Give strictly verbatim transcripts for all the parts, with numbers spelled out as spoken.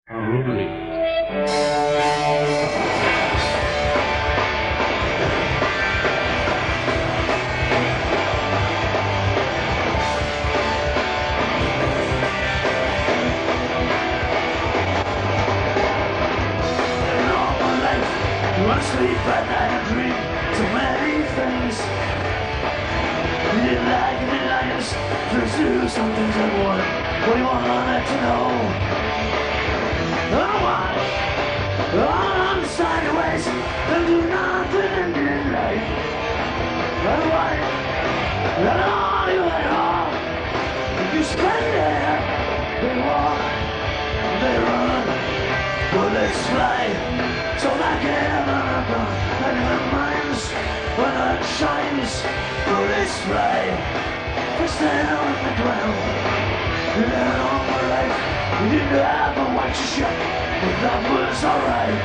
Unruly. Wanna sleep at night and dream so many things. You didn't like, you didn't like us. First do some things I want. What do you want to know? I want on the sideways and do nothing in life. I want that all you at all. You spend it, they walk, they run, bullets fly. So that can run and my minds when it shines, bullets fly. First down on the ground, and then all my life, you didn't have to watch your shot, but that was alright.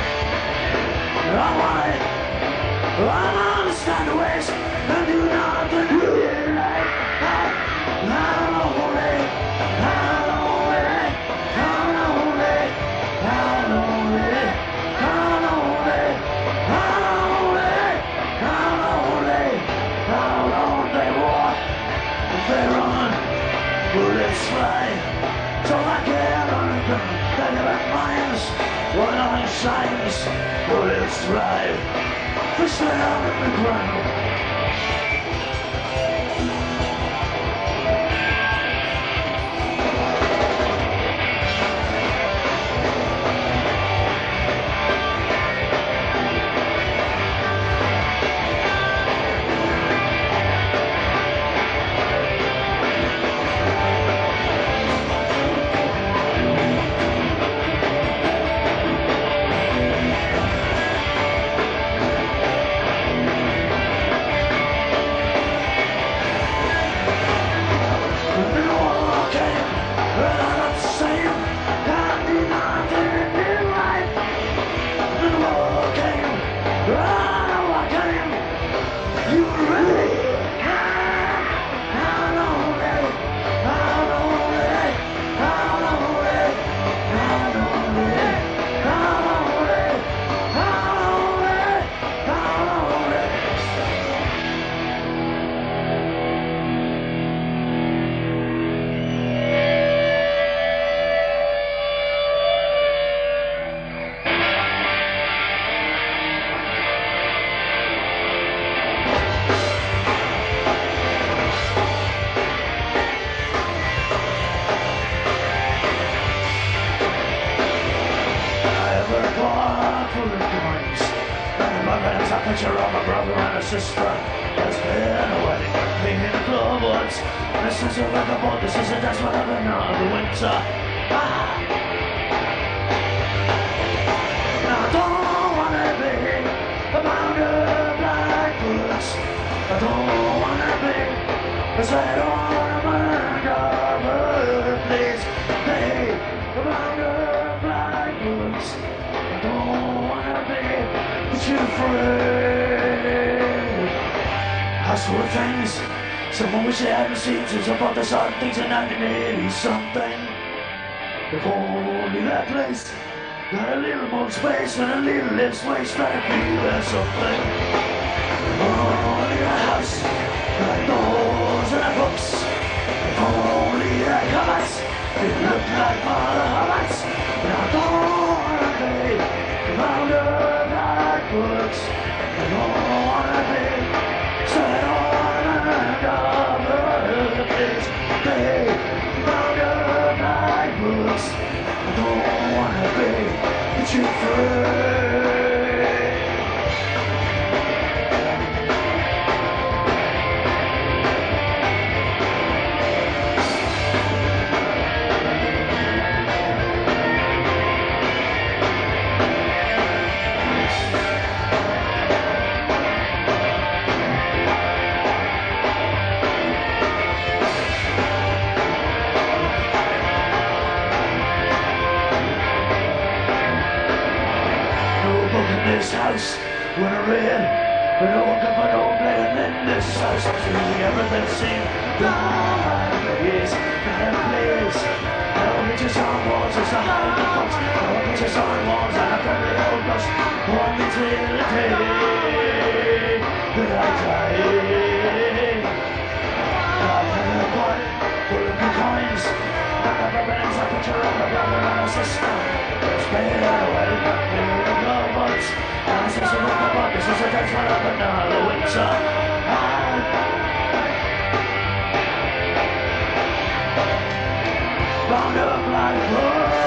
I want it, I understand the ways, and do nothing really right. I, I don't want it, I don't want it, I don't want it, I don't want it. They run, bullets fly, so I can't run and gun. They never minds, when nothing shines, bullets fly, fish down in the ground. A picture of a brother and a sister. There's been a wedding with me in the club once. This is a riverboat, this is a dance for the another winter. Ah. Now I don't wanna be a mound of black bullets. I don't wanna be a set on a murder, please. Be a mound of black bullets. I don't wanna be you afraid. I saw things someone wish they hadn't seen since about the sudden things in nineteen eighty something. If only that place got a little more space and a little less waste, I'd be there something. Only a house like doors and a books. If only the covers it looked like mother hobbits. And I don't wanna be around her books. I don't wanna be set on another place. They found a night books. I don't wanna be but you free. This house when I read but I woke up an old man in this house truly everything seemed gone. Yes, not a place. No, we just on walls, just a high just on walls and a friendly old ghost. Want me till the day that I die. I've had a wallet full of good coins. Not a evidence, a picture of a brother and a sister. Spade away, in the glove box. And a sister with the bucket, so I can't run up another winter. Round up like blood.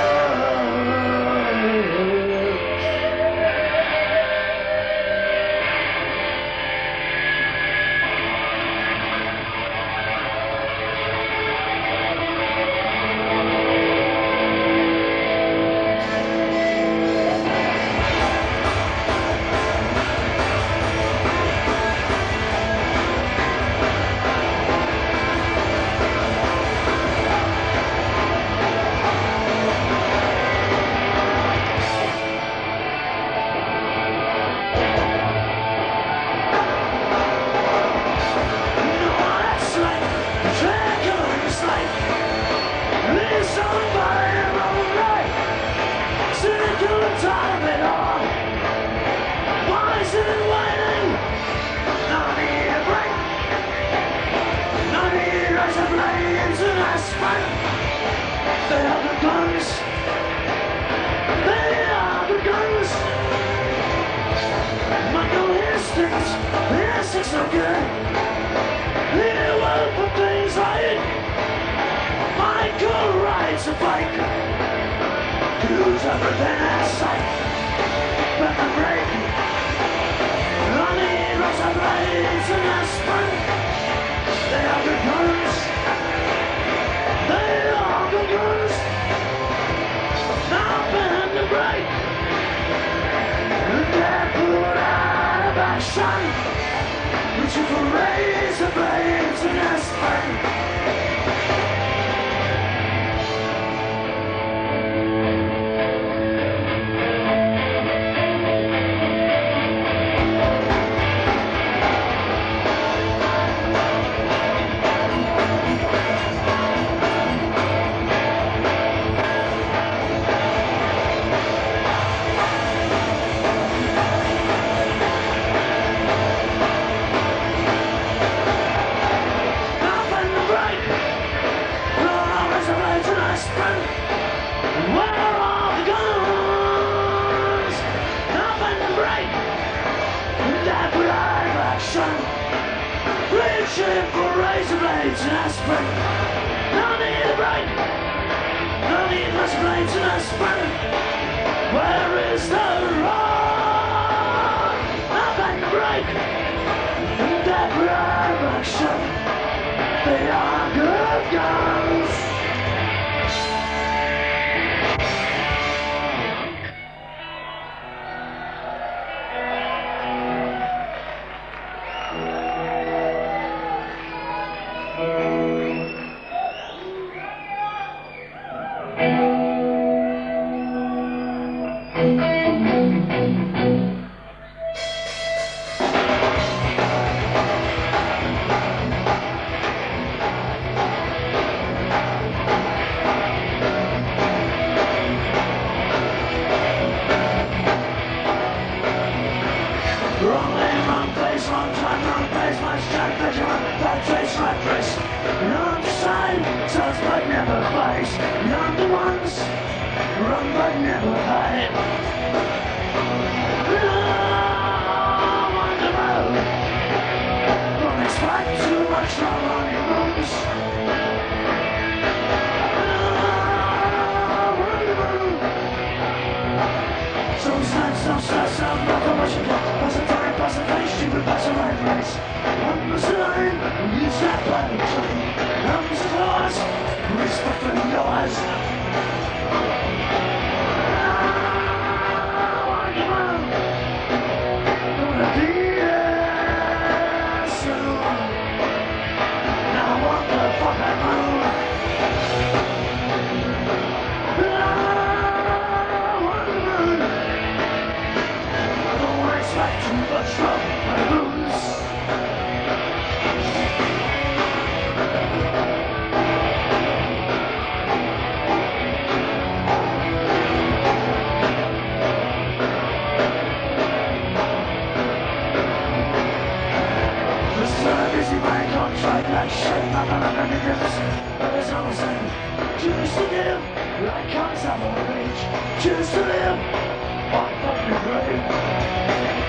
Choose to live like comes out of age. Choose to live on fucking grave.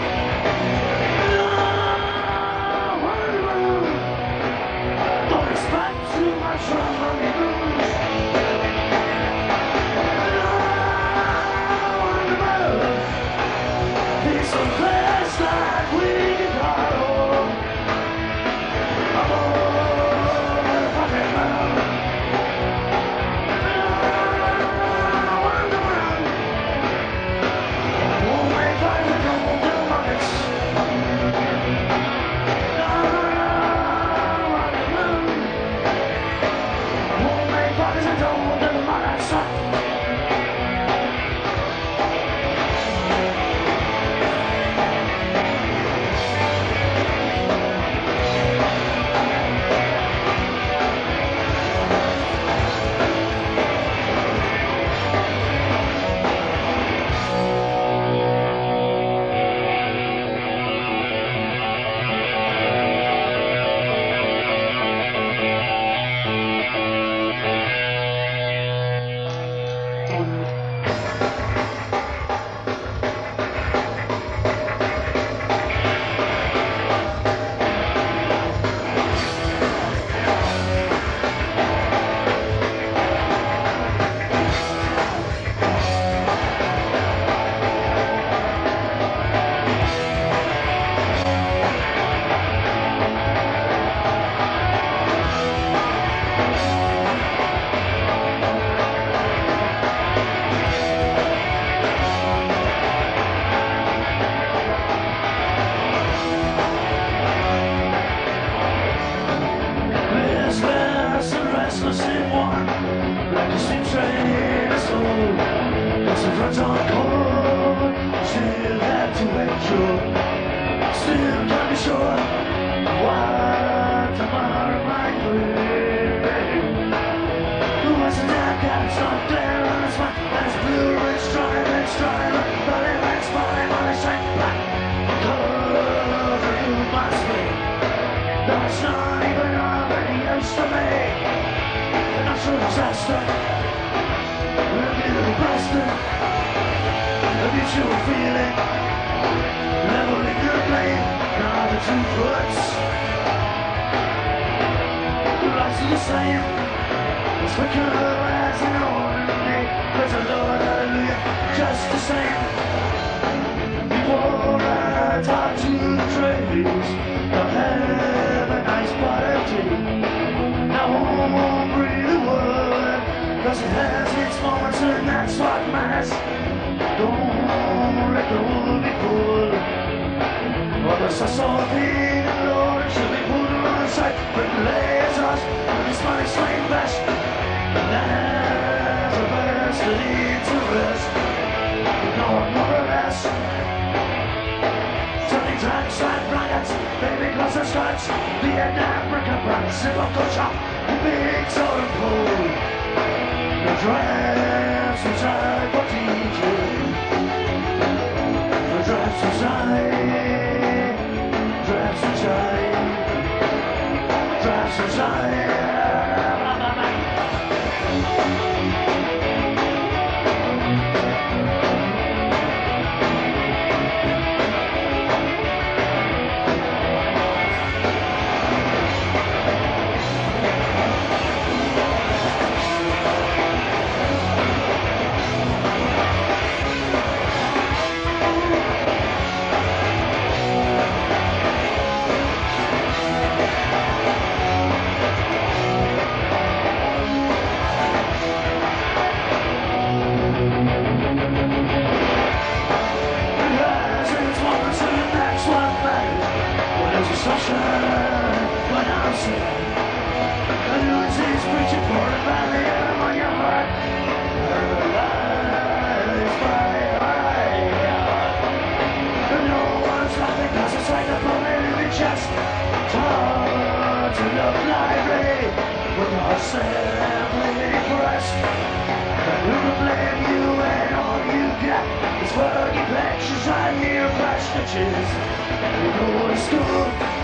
Don't expect too much from money moves. These are place that we can borrow. I'm all fucking man.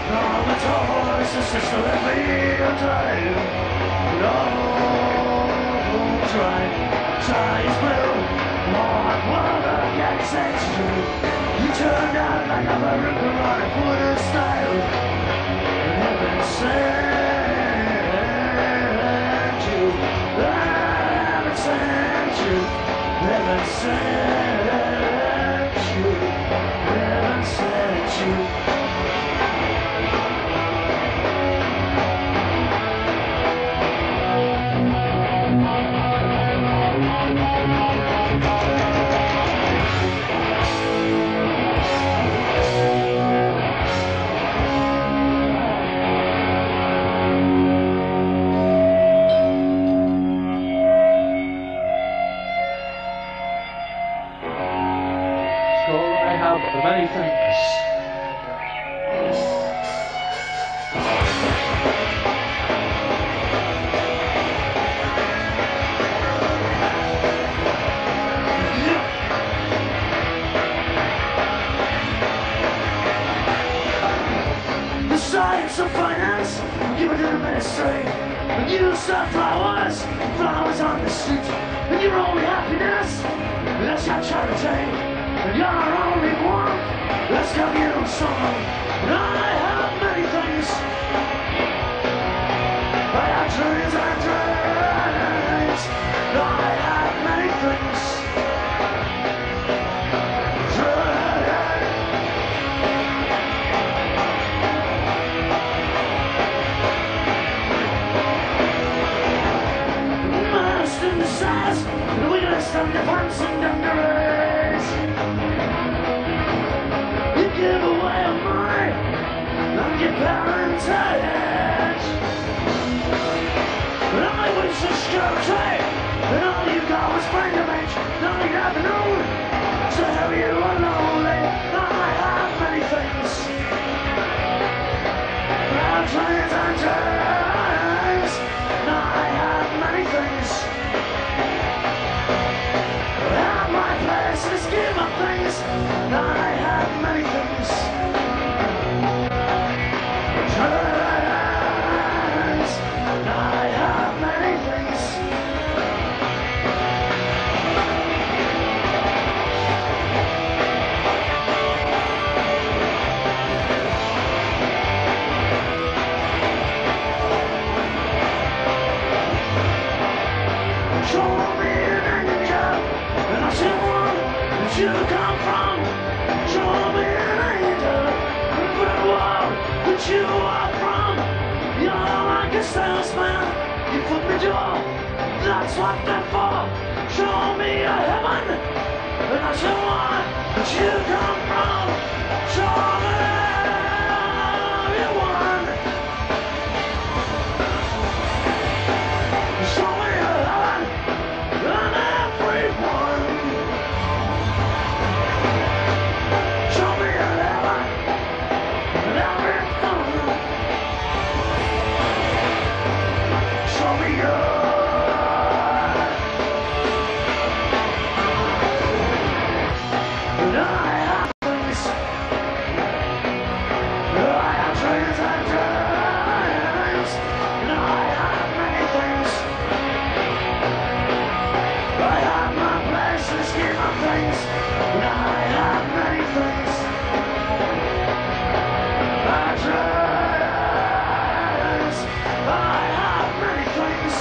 Sister, let me drive. No. sky is blue. One water gets it's true. You turned out like a miracle on a quarter style. Heaven sent you. Heaven sent you. Heaven sent you. Heaven sent you. Many thanks. The science of finance, give it to the ministry. And you sell flowers, flowers on the street. And your only happiness, that's your charity. And you're only one, let's go get on song. And I have many things. I have dreams and dreams. And I have many things. Dreams. Most in the size, the weakest and the pants and dungarees. Give away of mine, and your parents' age. And I wish the security, and all you got was brain damage. Now you never know, so how you are lonely. I have many things. I have dreams and dreams. I have many things. I have my place in the scheme of things. I have many things. Dreams. I have many things. Show me an angel, and I'll see one that you come from. Show me an angel, and the world that you are from. You're like a salesman, you put me door, that's what they're for. Show me a heaven, and I'll show one that you come from. Show me everyone. Show me a heaven, and everyone. Show me a heaven, and everyone. Show me a and I have things. I have dreams and dreams. And I have many things. I have my place in the scheme of things. And I have many things. I dreams. I have many things.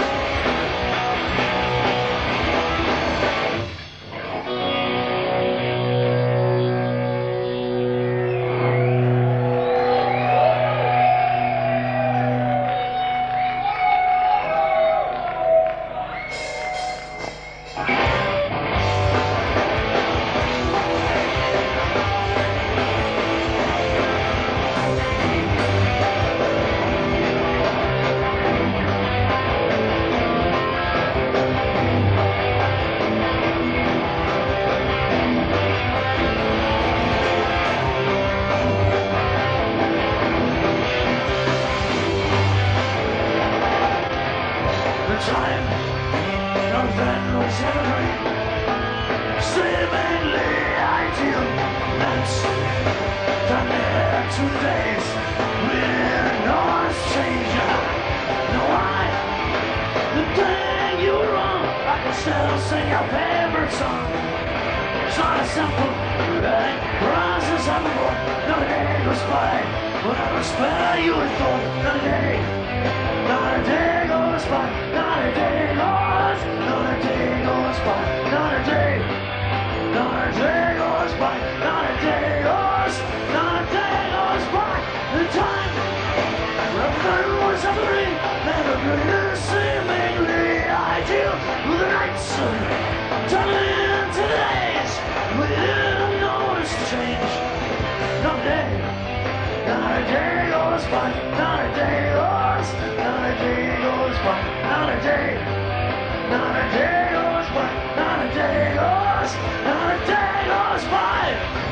The time, nothing was ever dream. Seemingly ideal. That's from there to days when no one's changed. No, I, the thing you were wrong, I can still sing your favorite song. It's not as simple, right? Rises up and more. Another day goes by. When I would spare you a thought. Another day, another day goes by. Another day goes, another day goes by. Another day, another day goes by. Another day goes, another day goes by. The time, the was of the ring, never greater seemingly ideal. With the night sun turning into the days, we didn't notice the change. Not a day, not a day goes by, not a day goes, not a day goes by, not a day, not a day goes by, not a day goes, not a day goes by.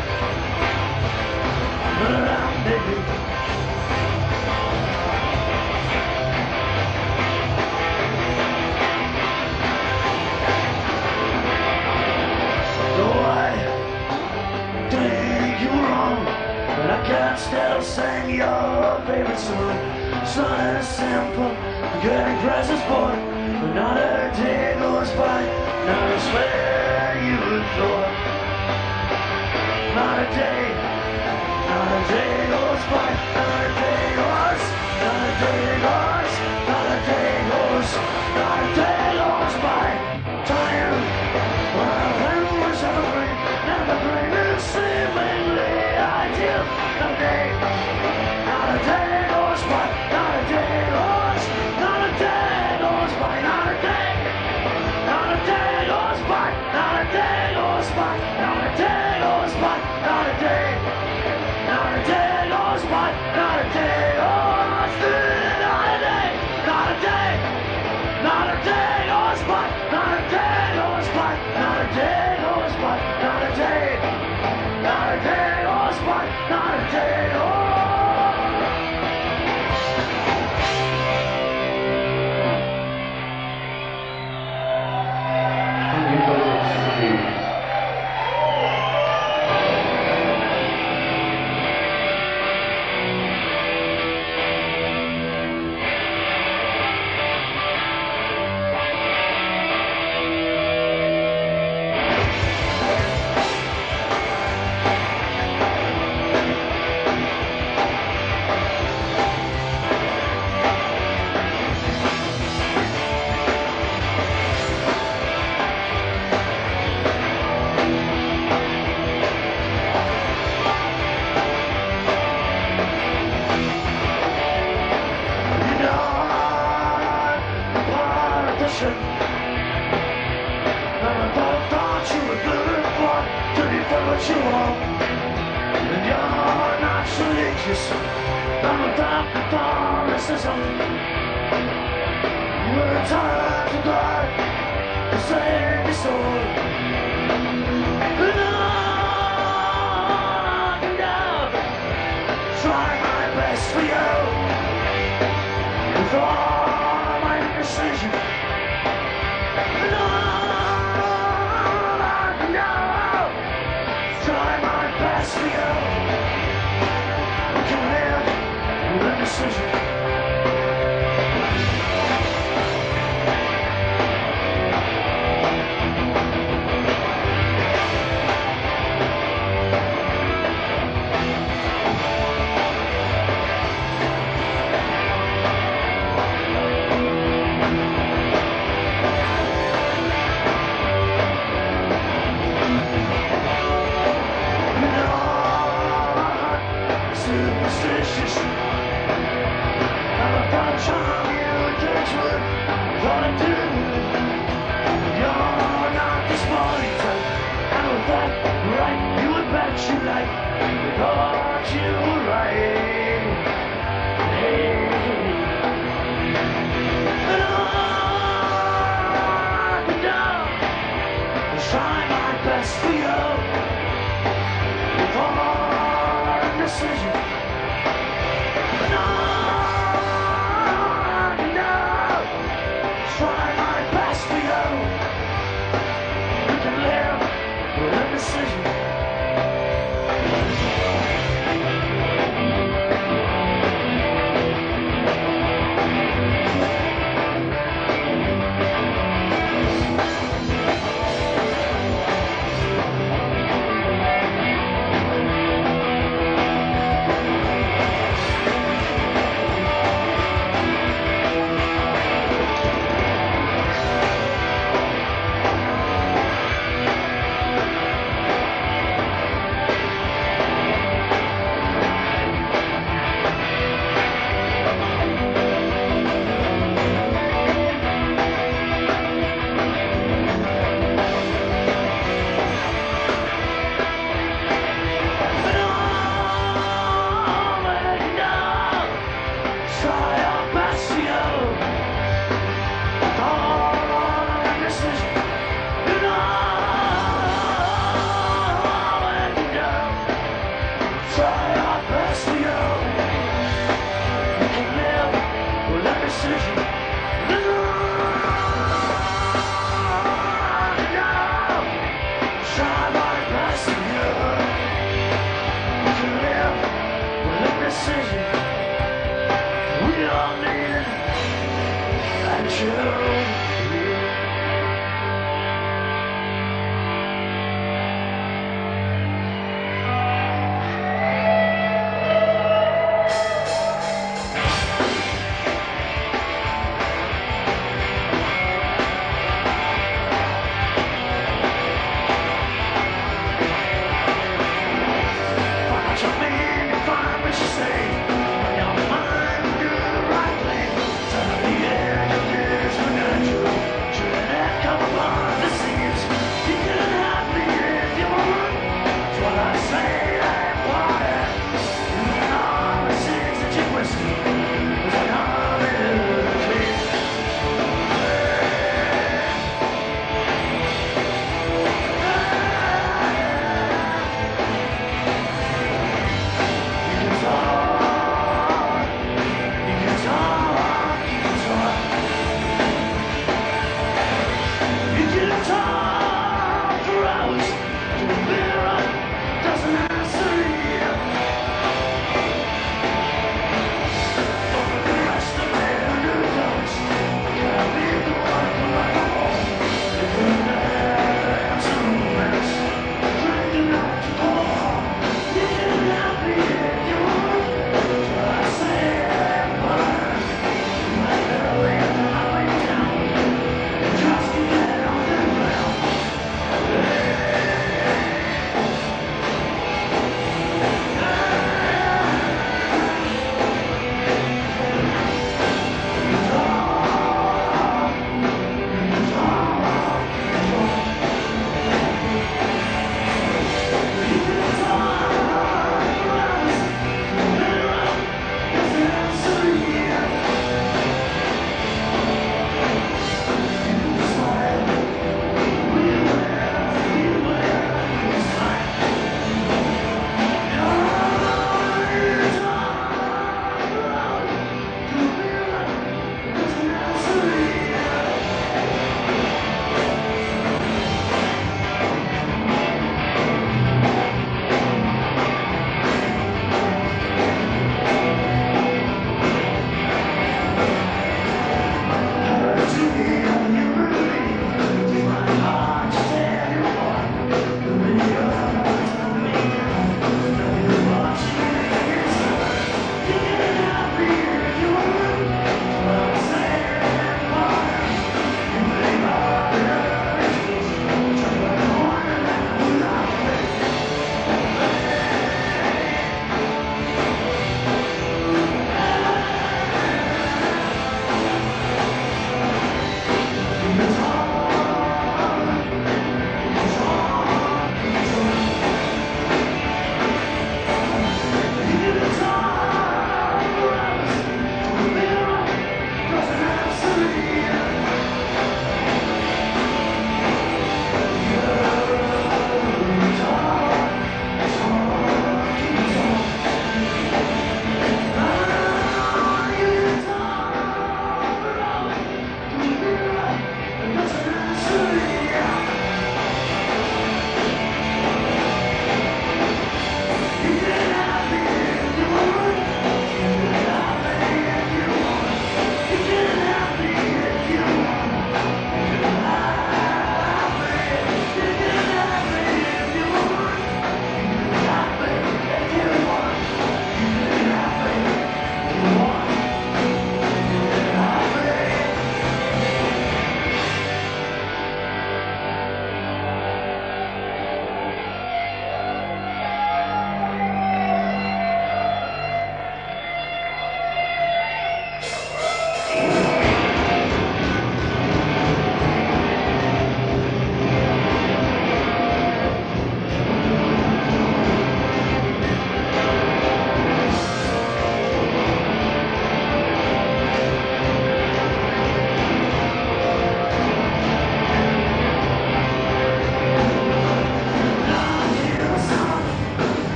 Around baby. But I can still sing your favorite song. It's not as simple, getting presents for. But not a day goes by, not a swear you would thought. Not a day, not a day goes by, not a day goes, not a day goes, not a day goes, not a day goes by. Time, well, there was evergreen, evergreen is seemingly ideal. Not a day, not a day goes by, not a day goes, not a day goes by, not a day, not a day goes by, not a day goes by, not a day goes by, not a day, not a day goes by, not a day goes, not a day, not a day, not a day goes by, not a day goes by, not a day goes by, not a day, not a day goes by, not a day goes.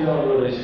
Dank Ulrich.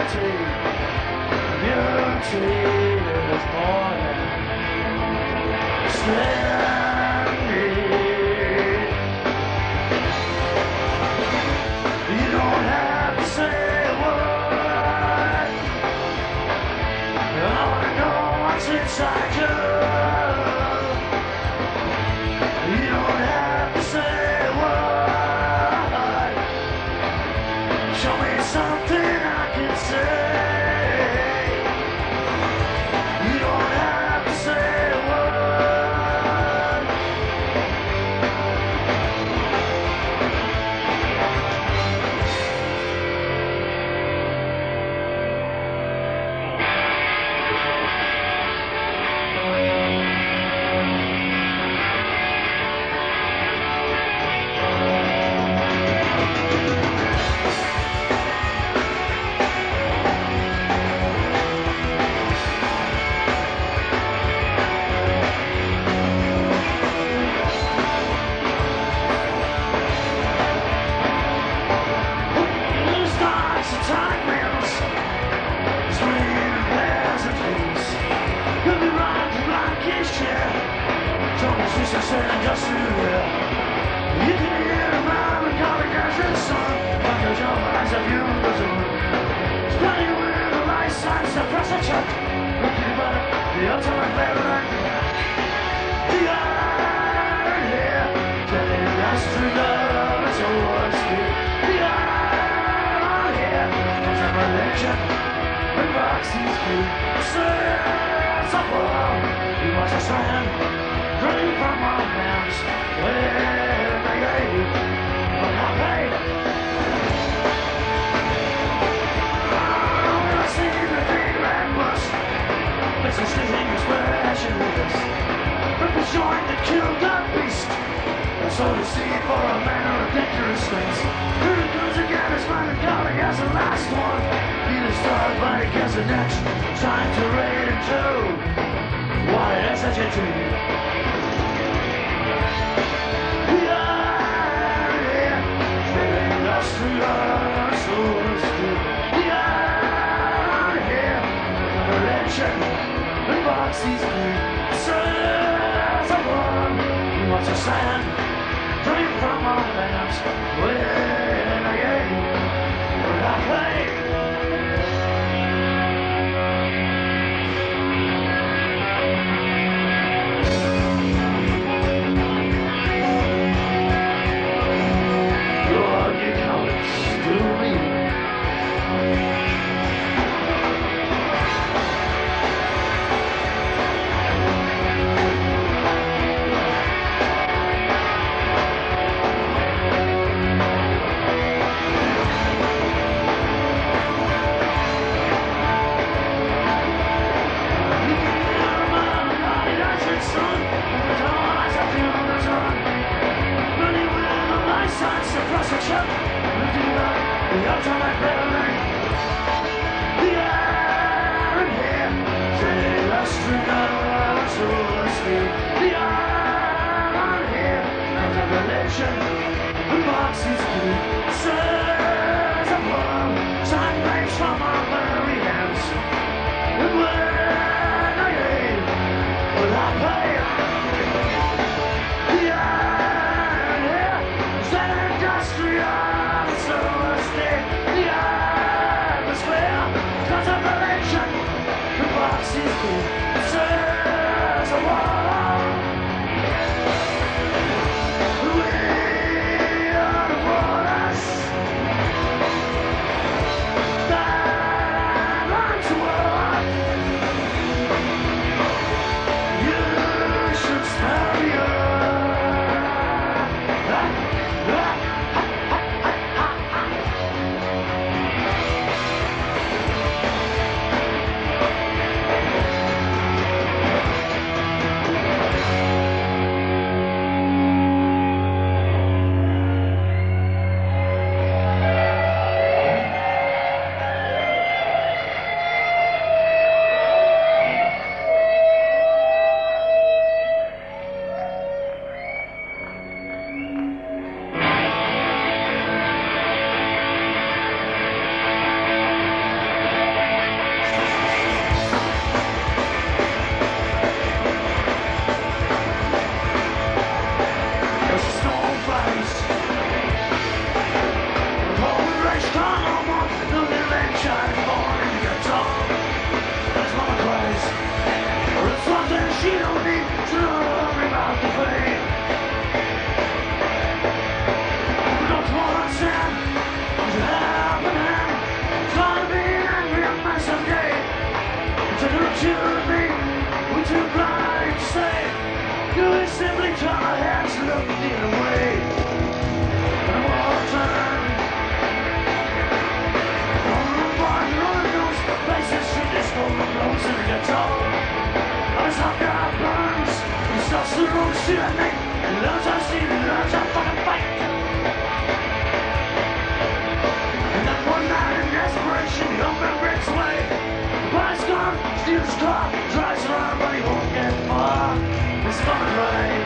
immunity. Immunity is more than standing. You don't have to say a word. I wanna know what's inside you. You don't have to say a word. Show me something I can say. You don't have to say a word. The ultimate veteran, the iron hair, telling us to love is always good. The iron hair, comes a religion, and rocks his feet. Serves a war, he was a strand, running from our hands. When they gave, but not paid. Oh, I see the big red bus. It's a stinging expression of this. Purpose joint that killed that beast. And so to see for a manner of dangerous things. Here it goes again, it's my colleague as the last one. He the stars, but he gets the next. Trying to raid and two. Why, that's such a treat. We are here, feeling lost to our souls. We are here, religion. And box these blue serves a one. He wants a sand, drink from our lamps. When I game, when I play. Lord, you come to me. Die! you and me, we're too blind to say. You would simply turn our heads and look the other way. And I won't turn. On the bars, on those places, street is full of clothes in the ghetto. I was up there, I burns. He starts to roll shit at me. He learns how to see, he learns how to fucking fight. And then one night in desperation, he opened Rick's way. The body's gone, steals his car, drives around, but he won't get far. It's fun right.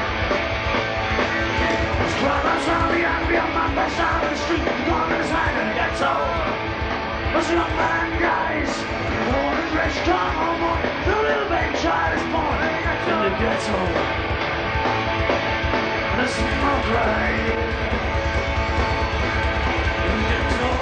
His crowd runs round the alley on my back side of the street. The gun in his hand and he gets old. Those young man guys, the one in rich come home on. The little baby child is born in the ghetto. And it's not right. In the ghetto.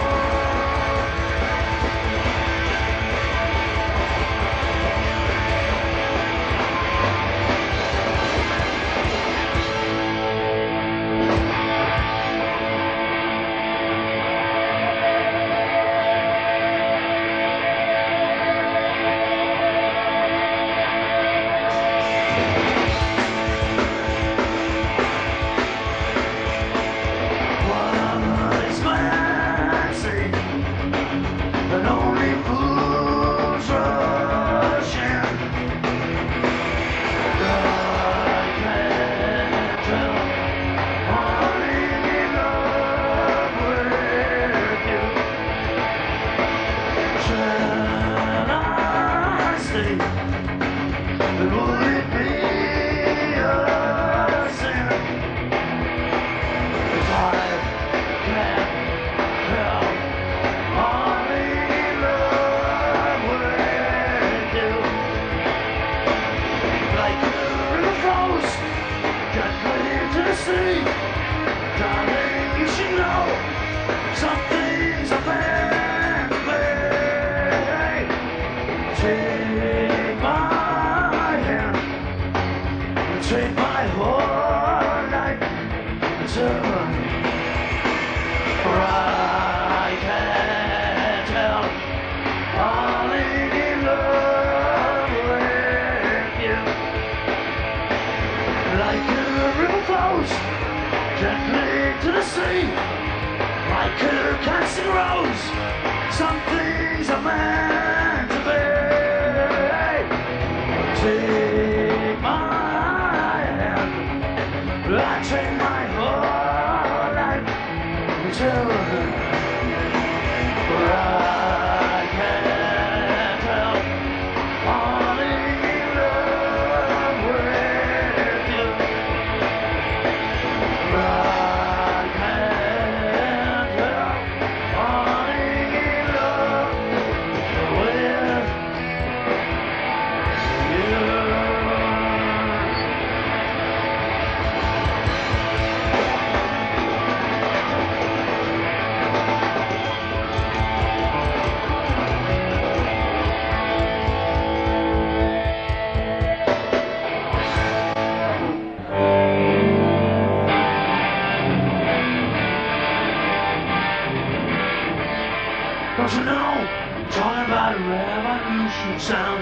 Don't you know, talking about a revolution sound.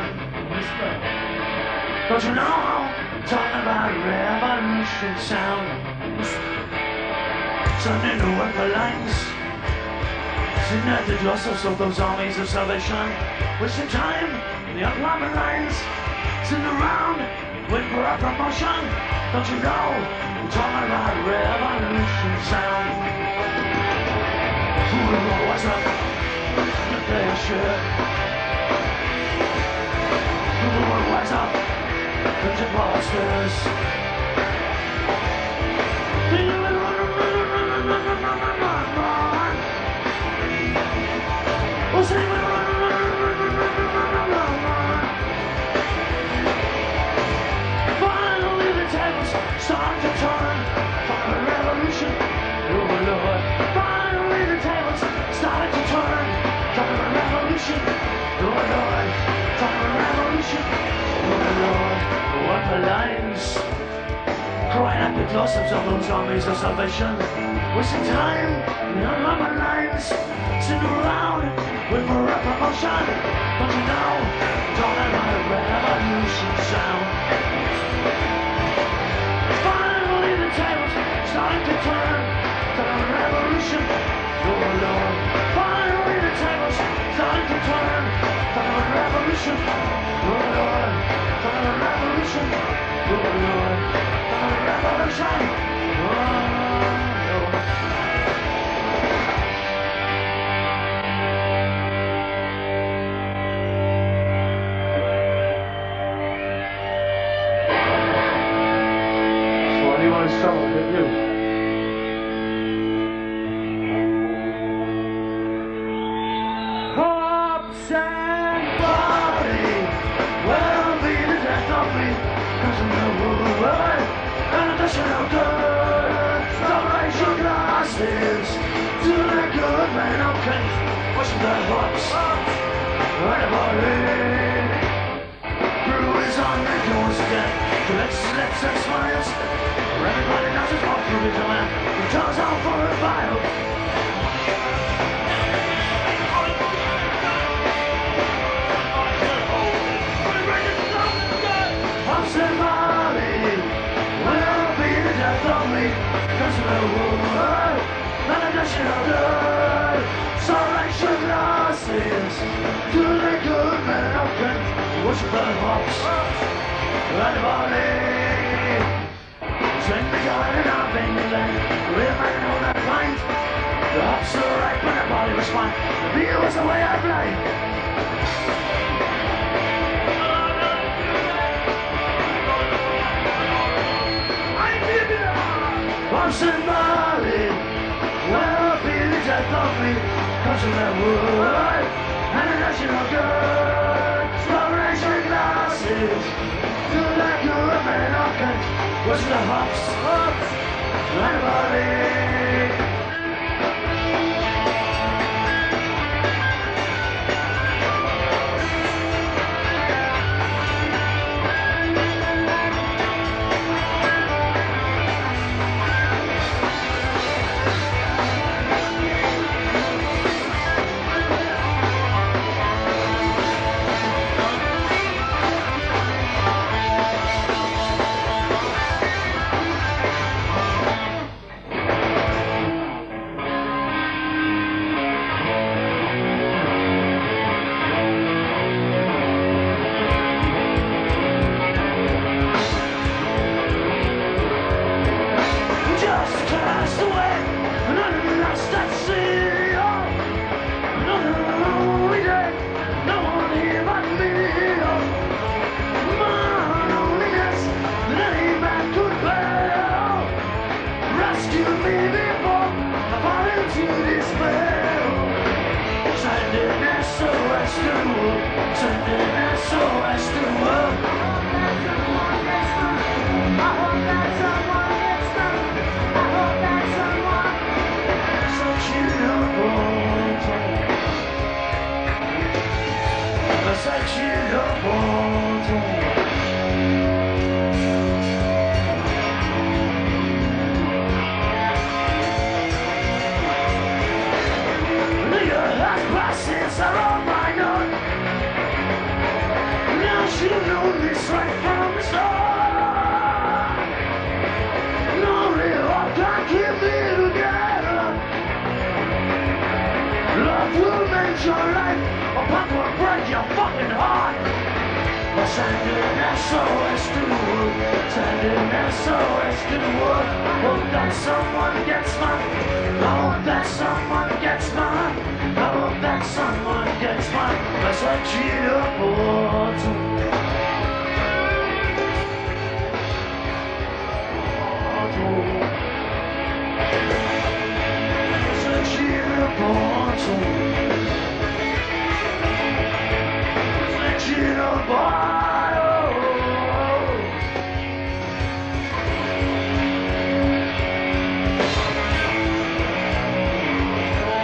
Don't you know, talking about a revolution sound. Sending to work the lines, sitting at the doorsteps of those armies of salvation, wasting time in the unplumbing lines, sitting around waiting for a promotion. Don't you know, talking about a revolution sound. Ooh, what's up? Their shirt. Ooh, what's up? Bunch of posters. Do you run, run, run, run, run, run, run, run, run? What's it? Run, run, run, run, run, run, run, run. Finally, the tables start to turn. From a revolution, oh Lord. Finally, the tables started to turn. From a revolution, oh Lord. From a revolution, oh Lord. What the lines crying at the doorsteps of those armies of salvation, wasting time in unrubber lines, sitting around with more promotion. Don't you know? Don't let my revolution sound. Finally the tables starting to turn. Time a revolution, oh Lord. Finally the tables starting to turn. Time a revolution, oh Lord. Time a revolution, oh Lord. Time a revolution, oh Lord. Trouble with you. Corpse and body will be the death of me, cause in the wood and additional good. Don't raise your glasses to the good man of Kent. Washing the hops right about it. Brew is on the doors again. To let's lips and smiles. Everybody knows it's all through his land. The tongue's out for a file. Upset body will be the death of me. Cause of the wood, not a national good. So raise your glasses to the good man of Kent. Worship the hops, everybody. Send the garden up in the land, we're making all that pint. The hops are right when the body was fine. The beer was the way I played. Hops and barley will be the death of me, cause of that wood and the national good. Exploration glasses to that good man of Kent. What's the hops, hops, everybody?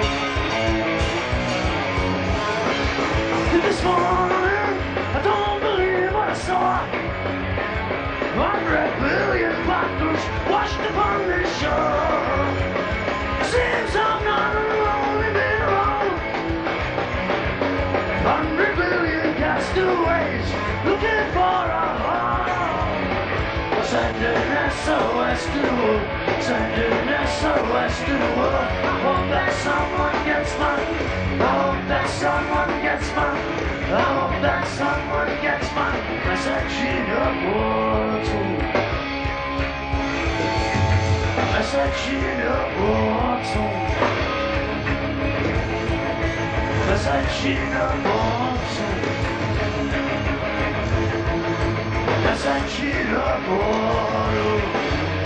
This morning, I don't S to the world, sending S O S to the world. I hope that someone gets mine. I hope that someone gets mine. I hope that someone gets mine. Message in a bottle. Message in a bottle. Message in a bottle. Message in a bottle.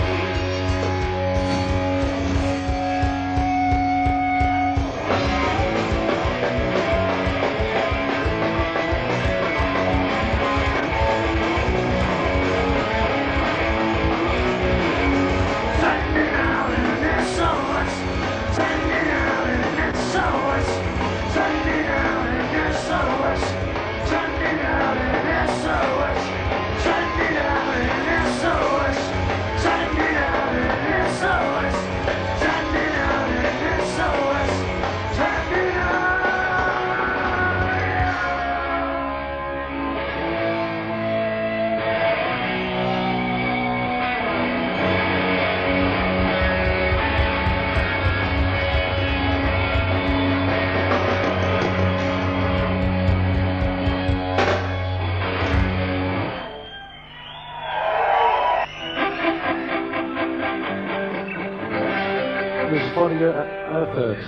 There's finding a, a third.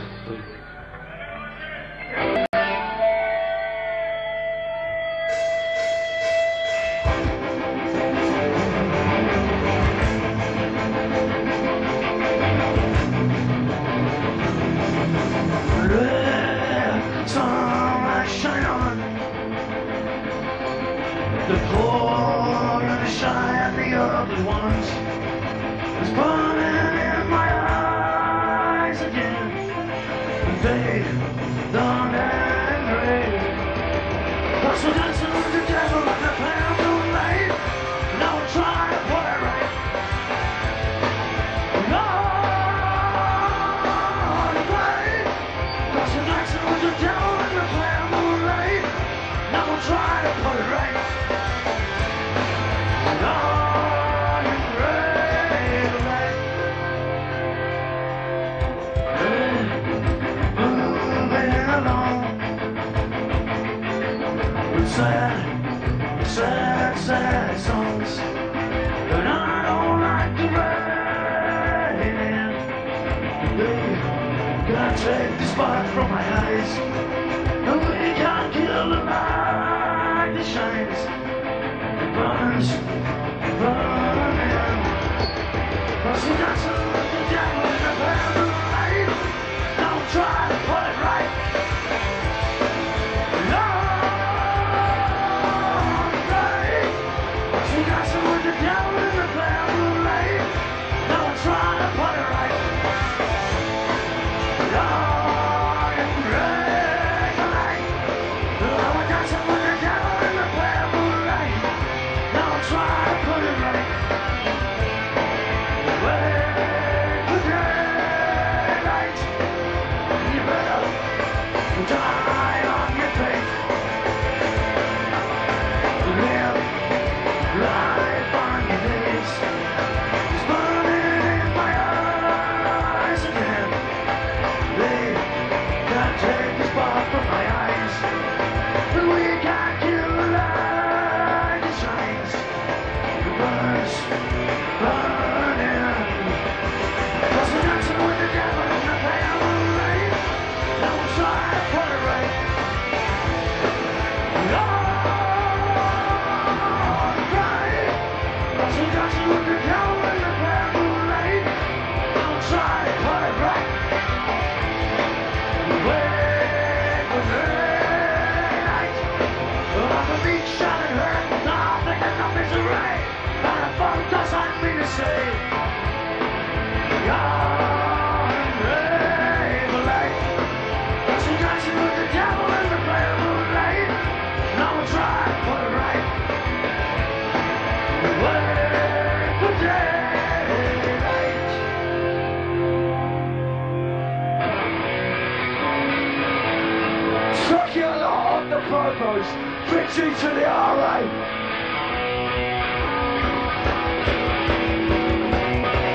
Let sunlight shine on the poor and the shy and the ugly ones. It's burning in my eyes again. They done and grey. Cause we're dancing with the devil in the pale moonlight. Now we're trying to put it right. Lord, right. Cause we're dancing with the devil in the pale moonlight. Now we're trying to put it right. Lord, right, right. Moving along with sad, sad, sad songs. But I don't like the rain. They can't take the spot from my eyes. No, we can't kill the light that shines. It burns, burning. Cause we're dancing with the devil in the pale moonlight. Don't try to put it right. Lord, right. Cause we're dancing with the devil in the pale moonlight. Don't try to put it right. Lord, right, right. Lord, we're dancing with the devil in the pale moonlight. Don't try to put it right. Wait for daylight. You better die on your faith. Live life on your days. It's burning in my eyes again. They can't take the spot from my eyes. But we can't kill the light that shines. It burns, burning. Cause we're dancing with the devil in the pale moonlight. Now we'll try to put it right. Lord, right. Cause we're dancing with the devil in the pale moonlight. Now we'll try to put it right. Wait for daylight. On the beach shining hurt, nothing and nothing's right. And a phone doesn't mean to say. God, brave light. Cause we're dancing with the devil in the pale moonlight. Now we'll try to put it right. Wait for daylight. Circular on the provost, victory to the R A.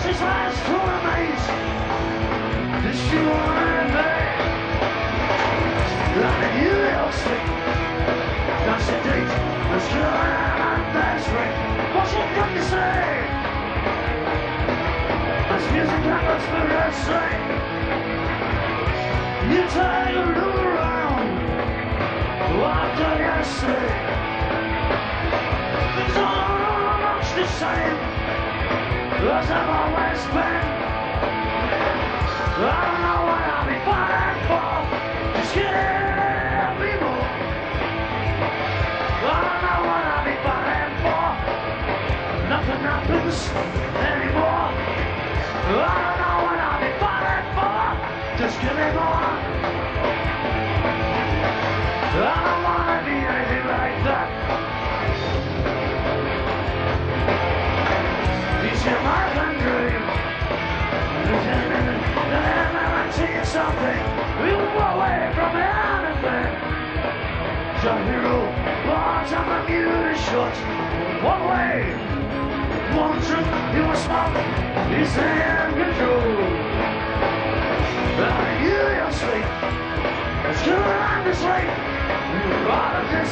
his last tournament. Did she want me? Like a New York City. That's a date. Let's go on that's right. What's it got to say? That's music that was for us say. You take a look around. What do you say? It's all much the same as I've always been. I don't know what I'll be fighting for. Just give me more. I don't know what I'll be fighting for. Nothing happens anymore. I don't know what I'll be fighting for. Just give me more. I don't wanna be anything like that. It's your American dream. And I tell you something, we will go away from anything. The hero walks on the music shot. One way, one truth, you will stop. He's in control. And you, you'll sleep. It's too long to sleep. You're out of this.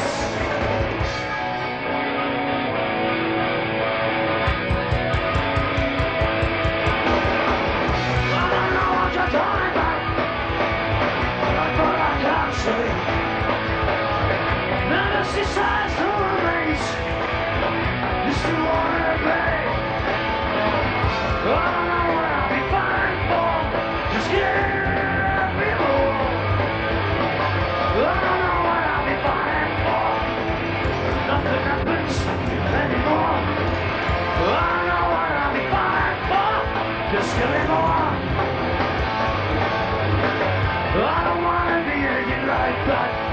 She says to her race, you still wanna be. I don't know what I'll be fighting for. Just give me more. I don't know what I'll be fighting for. Nothing happens anymore. I don't know what I'll be fighting for. Just give me more. I don't wanna be anything like that.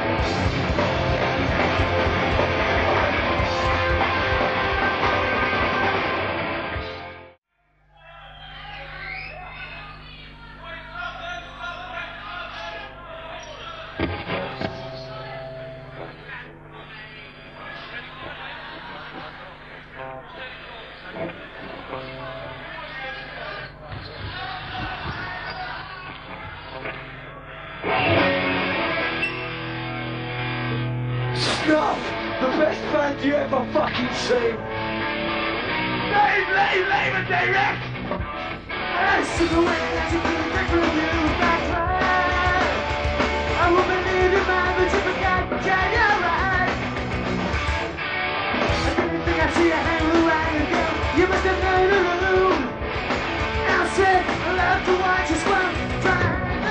Snuff! The best band you ever fucking seen! Leave, leave, leave it, Derek! I see the way that you can break from you, that's right! I will believe you, man, but you forgot, yeah, you're right! I didn't think I'd see you hang around and go, you must have known a room! I said, I love to watch you swim, try.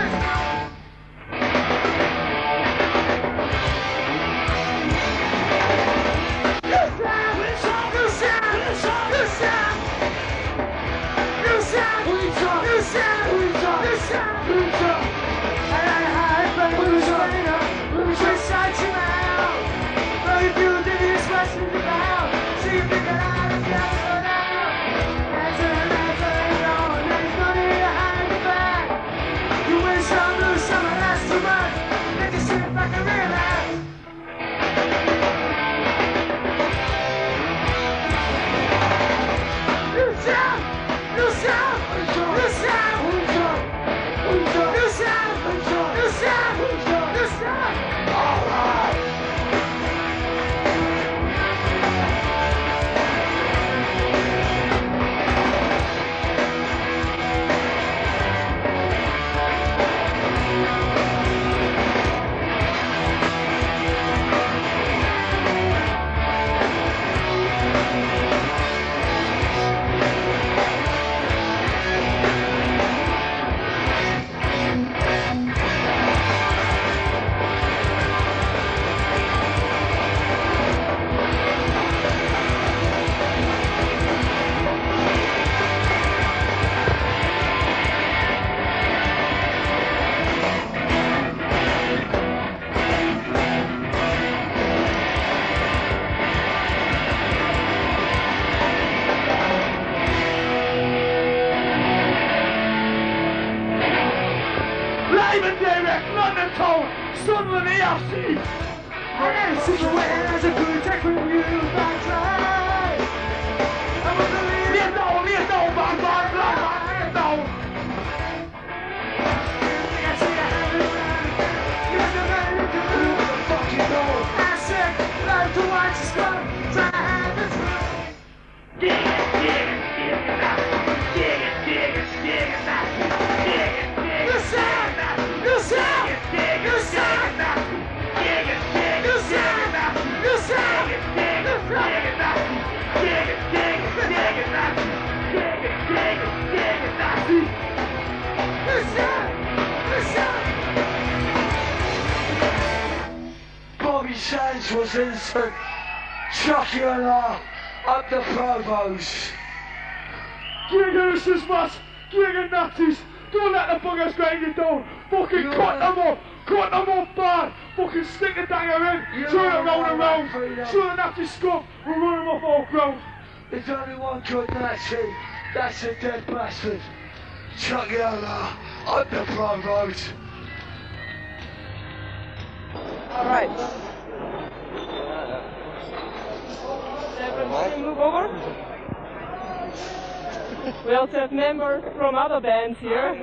Someone else sees. I see the way as a good take from you, that's right. I will believe you know, you know, my God. chance was instant. Chuck your lot up the promos. Giga Christmas! Giga Nazis! Don't let the buggers grind you down! Fucking You cut are- them off! Cut them off bad! Fucking stick the danger in! You Turn it are round and round! freedom. Show the Nazi scum! We'll run them off all ground! There's only one good Nazi. That's a dead bastard. Chuck your lot up the promos. All right. Everybody move over. We also have members from other bands here.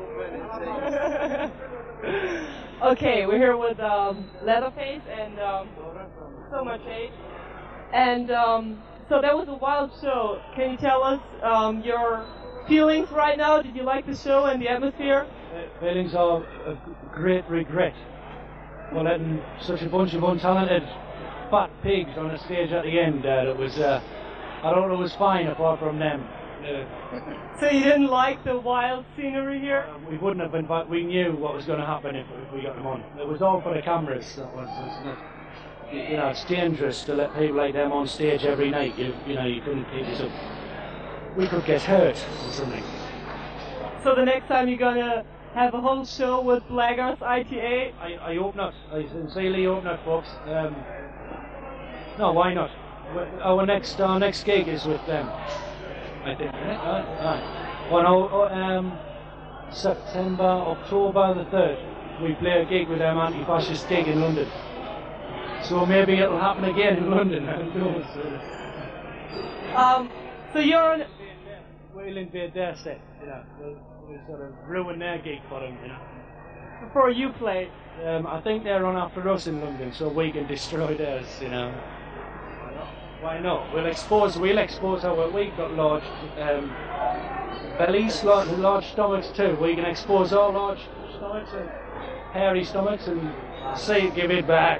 Okay, we're here with um, Leatherface and um, So Much Hate. And um, so that was a wild show. Can you tell us um, your feelings right now? Did you like the show and the atmosphere? Feelings of a great regret for letting such a bunch of untalented fat pigs on the stage at the end. Uh, it was, uh, I thought it was fine apart from them. Uh, So you didn't like the wild scenery here? we wouldn't have been, but we knew what was going to happen if, if we got them on. It was all for the cameras. That was, it's not, you know, it's dangerous to let people like them on stage every night. You, you know, you couldn't keep it up. We could get hurt or something. So the next time you're gonna have a whole show with Blaggers I T A? I, I hope not. I sincerely hope not, folks. Um, no, why not? We- Our next, our next gig is with them. I think. Uh, uh, well, no, uh, um, September, October the third, we play a gig with them anti-fascist gig in London. So maybe it'll happen again in London. Who knows? Um, so you're on... We'll invade their set, you know. We'll, we'll sort of ruin their gig for them, you know. Before you played. Um, I think they're on after us in London, so we can destroy theirs, you know. Why not? We'll expose, we'll expose our, we've got large um, bellies, large, large stomachs too. We can expose our large stomachs and hairy stomachs and see, give it back.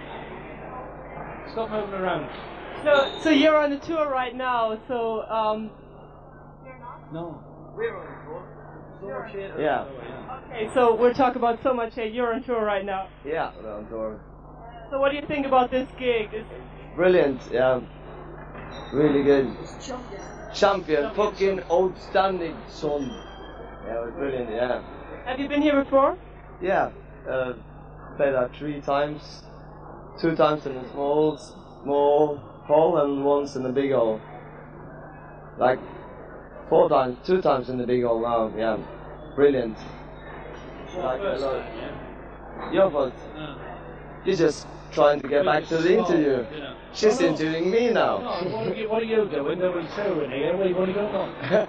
Stop moving around. So, so you're on the tour right now, so, um... No. Yeah. Okay, so we're talking about So Much Hate. You're on tour right now. Yeah, we're on tour. So what do you think about this gig? Is, Brilliant, yeah. Really good. Champion, fucking outstanding son. Yeah, it was brilliant, yeah. have you been here before? Yeah, uh, played that three times. Two times in a small, small hall and once in the big hall. Like, four times, two times in the big hall now, yeah. Brilliant. Like, a lot. Your fault. You're just trying to get back to the interview. She's interviewing me now. No, what are you, what are you doing? There was two in here. What are you, what are you going on?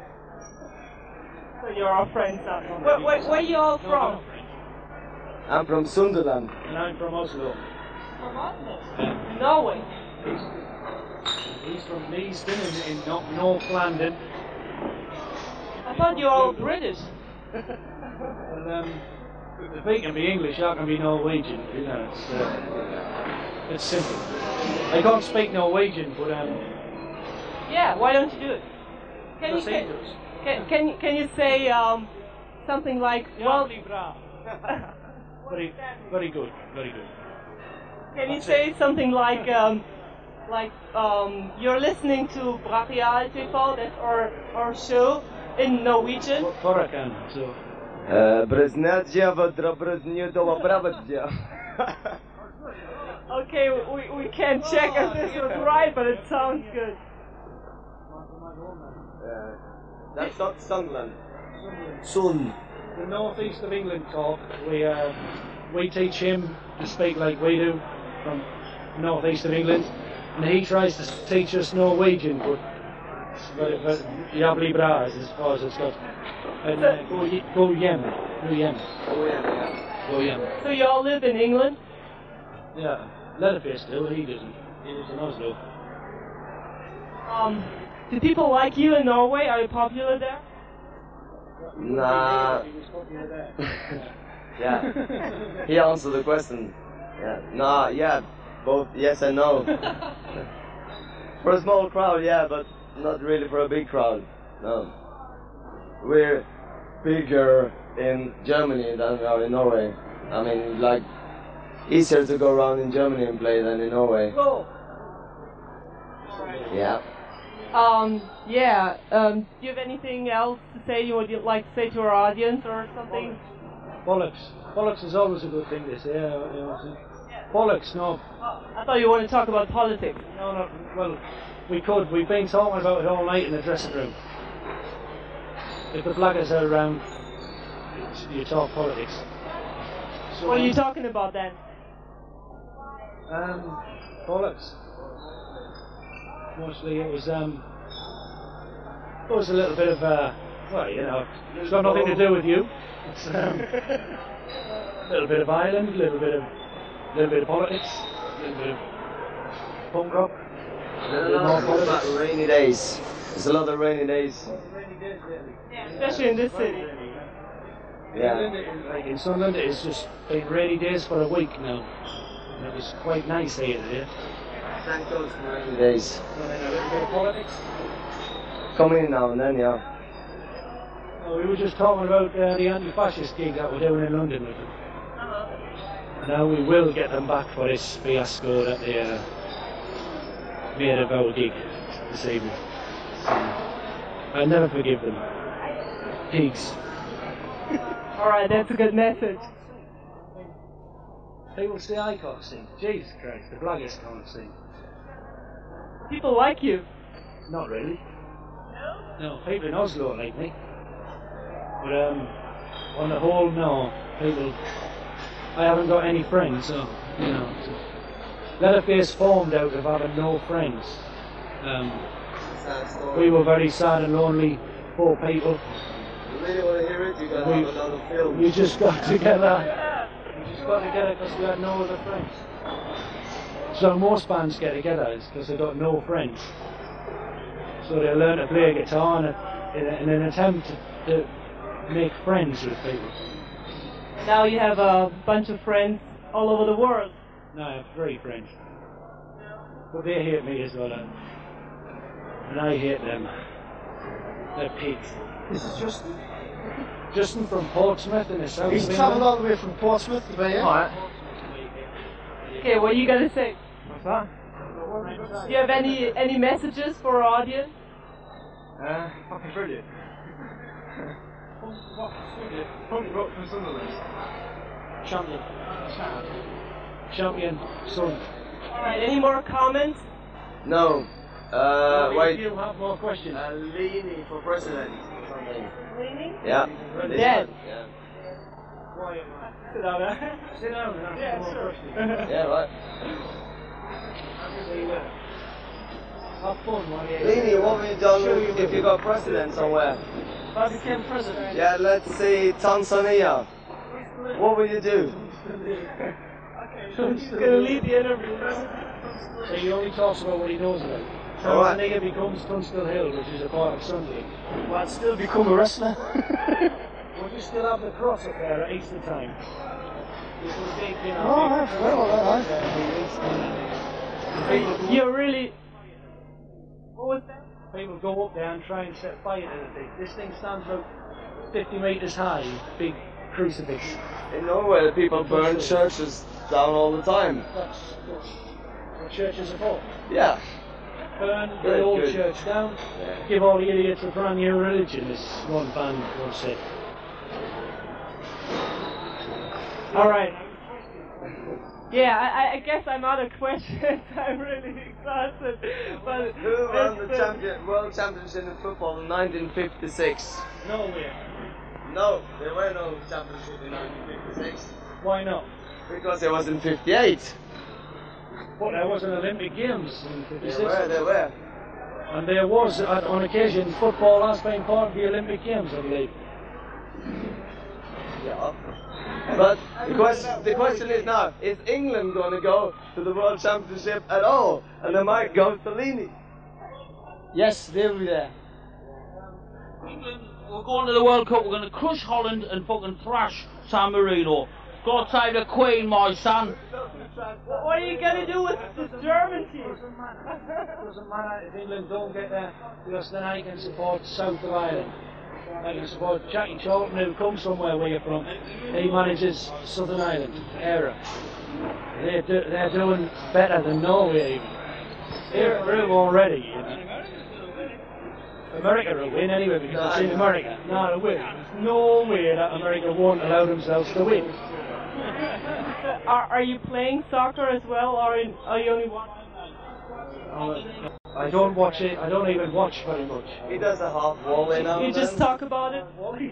So you're our friends now. Where, where, where are you all from? I'm from Sunderland. And I'm from Oslo. From Oslo. Norway. He's from Leeston in, in Nor- North London. I thought you were all British. And, um, if he can be English, I can be Norwegian. You know, it's, uh, it's simple. I can't speak Norwegian, but um, Yeah, why don't you do it? Can you, that's can, English. can, can, you- can you say um, something like, well, Very, very good, very good. can you say something like, um, like um, you're listening to Brachial T V, that's our, our show, in Norwegian? For I can, so. Breznedzie wodra breznie doła prawedzie. Okay, we, we can't check if this was right, but it sounds good. That's not Sunderland. Sun. The northeast of England talk, we uh, we teach him to speak like we do from northeast of England, and he tries to teach us Norwegian, but but, but jävlig bra as far as it's got. And uh, go ye- go hjem, go hjem, Oh yeah, yeah. go hjem. So you all live in England? Yeah, Leatherface still, he doesn't. He lives in Oslo. Um, do people like you in Norway? Are you popular there? Nah. Yeah. He answered the question. Yeah. Nah, yeah. Both yes and no. For a small crowd, yeah, but not really for a big crowd. No. We're bigger in Germany than we are in Norway. I mean, like easier to go around in Germany and play than in Norway. Yeah. Um, yeah, um, do you have anything else to say you would like to say to our audience or something? Bollocks. Bollocks is always a good thing to say. Uh, you know, so- Bollocks, no. I thought you wanted to talk about politics. No, no, well, we could. We've been talking about it all night in the dressing room. If the blaggers are around, it's- you talk politics. So, What are you talking about then? Um, bollocks. Mostly it was, um, it was a little bit of, uh, well, you know, it's got nothing to do with you. It's um, a little bit of Ireland, a little bit of, little bit of politics, a little bit of punk rock, a little bit more About politics. rainy days. There's a lot of rainy days. Yeah, especially in this city. Yeah. Like in Sunderland, it's just been rainy days for a week now. And it was quite nice here today. Thank God for rainy days. And then a little bit of politics. Coming in now and then, yeah. Oh, we were just talking about uh, the anti-fascist gig that we're doing in London with them. And now we will get them back for this fiasco that they uh, made of our gig this evening. So, I'll never forgive them. Pigs. Alright, that's a good message. People say I can't sing. Jesus Christ, the blaggers can't sing. People like you. Not really. No, people in Oslo like me. But um, on the whole, no. People, I haven't got any friends, so, you know. So. Leatherface formed out of having no friends. Um, Sad story. we were very sad and lonely, poor people. You really want to hear it? You gotta We- have another film. We just got together. We just got together because we had no other friends. So most bands get together is because they got no friends. So they learn to play guitar in, a, in, a, in an attempt to, to make friends with people. Now you have a bunch of friends all over the world. Now I have three friends. But they hate me as well. uh, And I hate them. They're pigs. This is Justin. Justin from Portsmouth in the south He's of travelled England. all the way from Portsmouth to be here. Alright. Okay, what are you gonna say? What's that? Do you have any any messages for our audience? Uh, fucking brilliant. Punk rock from Sunderland. Champion. Champion, son. Alright, any more comments? No. Uh, wait. You have more questions. Uh, Leany for president or something. Leaning? Yeah. This Dead. one, Yeah. Sit down there. Sit down and ask Yeah, more sure. questions. Yeah, right. Have fun while you're Leany, what have you done if you got president somewhere? If I became president, Yeah, let's say Tanzania. What would you do? He's gonna lead the interview. so he only talks about what he knows about. All right. Tanzania becomes Tunstall Hill, which is a part of Sunderland. Well, I'd still become a wrestler. Would you still have the cross up there at Easter time? This was big, you know. Oh, big yeah, well, cross well, up there, Easter. You're really. What was that? People go up there and try and set fire to the thing. This thing stands about fifty metres high, big crucifix. In Norway, people burn churches down all the time. That's, that's what churches are for. Yeah. Burn Good, the old good. church down, Yeah. give all the idiots a brand new religion, as one band once said. Alright. Yeah, I, I guess I'm out of questions. I'm really exhausted. But Who won the it's been- champion, world championship in football in nineteen fifty-six? No way. No, there were no championship in nineteen fifty-six. Why not? Because it was in fifty-eight. But there was an Olympic Games in There fifty-six. were, there were. And there was, at, on occasion, football has been part of the Olympic Games, I believe. Yeah. But the question, the question is now, is England going to go to the World Championship at all? And they might go to Leany. Yes, they'll be there. England, we're going to the World Cup, we're going to crush Holland and fucking thrash San Marino. God save the Queen, my son. What are you gonna do with this German team? Doesn't matter. Doesn't matter if England don't get there, because then I can support South of Ireland. I can support Jackie Charlton, who comes from where we're from. He manages Southern Ireland, Era. They're, do, they're doing better than Norway even. They're through already. You know. America will win anyway because it's in America. No, they will. There's no way that America won't allow themselves to win. Are, are you playing soccer as well, or in, are you only watching? Uh, I don't watch it. I don't even watch very much. He does a half volley now. You and just then. talk about it?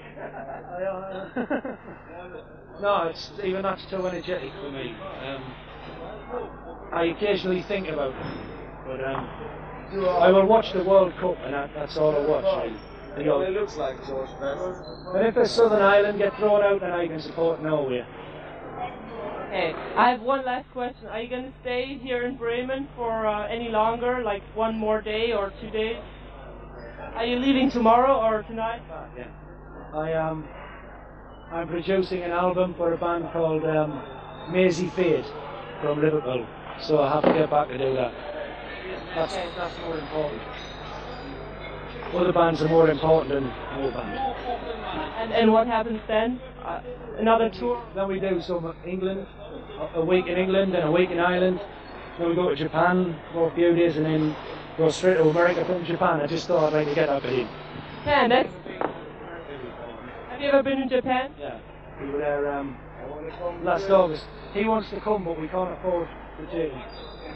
No, it's even that's too energetic for me. Um, I occasionally think about it, but um, I will watch the World Cup, and that, that's all I watch. I, you know, It looks like George Best. and if the Southern Ireland get thrown out, then I can support Norway. Okay, I have one last question. Are you going to stay here in Bremen for uh, any longer, like one more day or two days? Are you leaving tomorrow or tonight? Yeah. I am. Um, I'm producing an album for a band called um, Maisie Fade from Liverpool, so I have to get back to do that. That's Okay. that's more important. Other bands are more important than our band. And, and what happens then? Uh, another tour? Then we do some England, a, a week in England and a week in Ireland. Then we go to Japan for a few days and then go straight to America from Japan. I just thought I'd like to get up at him. Yeah, that's... Have you ever been in Japan? Yeah, we were there um, last August. He wants to come, but we can't afford to take him.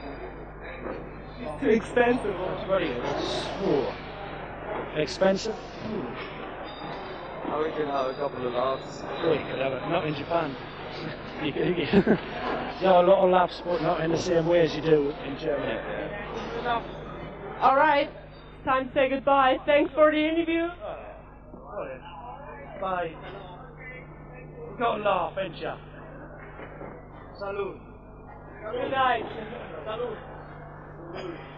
Too expensive. It's very it's, oh, expensive. Now we can have a couple of laughs. Oh, you could have it. Not in Japan. You could, you yeah, a lot of laughs, but not in the same way as you do in Germany. All right, time to say goodbye. Thanks for the interview. Bye. We've got to laugh, ain't ya? Salud. Good night. Salud.